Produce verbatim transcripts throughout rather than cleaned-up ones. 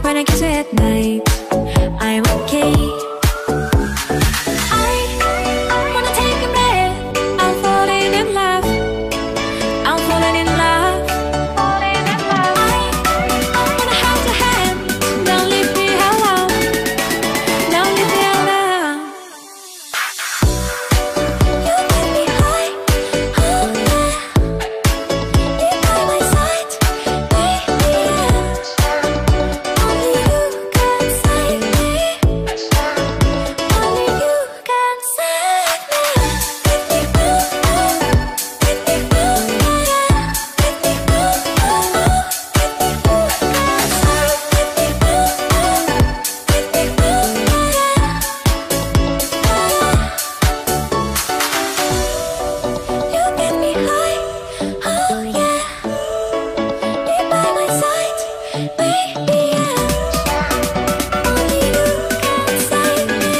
when I kiss you at night. I'm okay. I wanna take a breath. I'm falling in love. I'm falling in love. Falling in love. I wanna hold your hand. Don't leave me alone. Don't leave me alone. You get me high. Oh yeah. Be by my side, baby. Only you can save me. Only you can save me. Let me go. Let me go. Let me go. Let me go. Let me go. Let me go. You get me high. Oh yeah. Be by my side, baby. Only you can save me.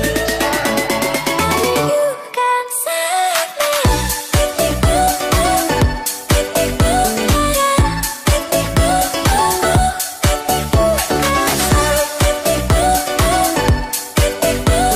Only you can save me. Let me go. Let me go. Let me go. Let me go. Let me go. Let me go.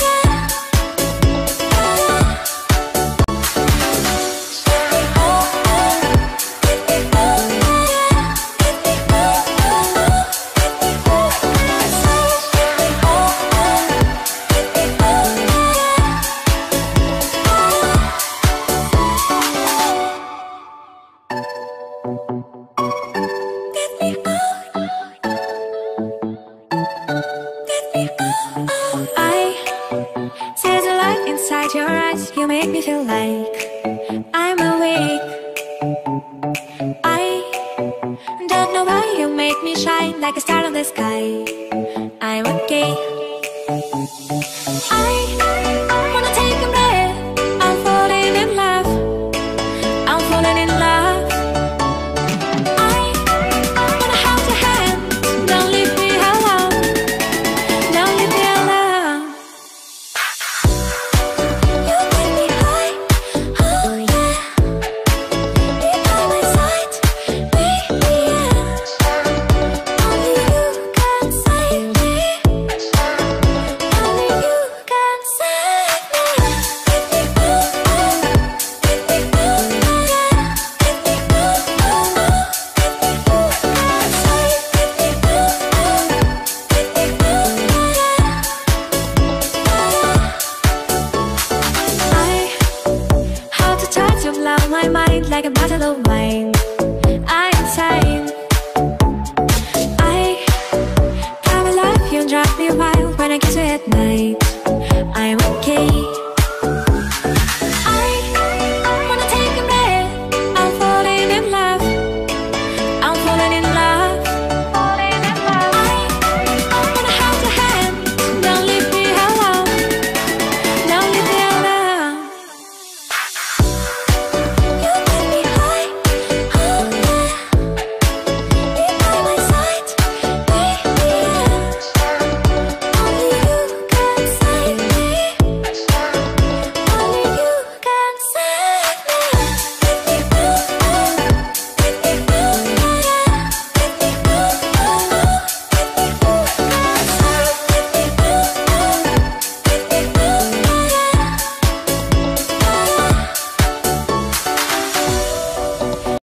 I see the light inside your eyes. You make me feel like I'm awake. I don't know why you make me shine like a star in the sky. I'm okay.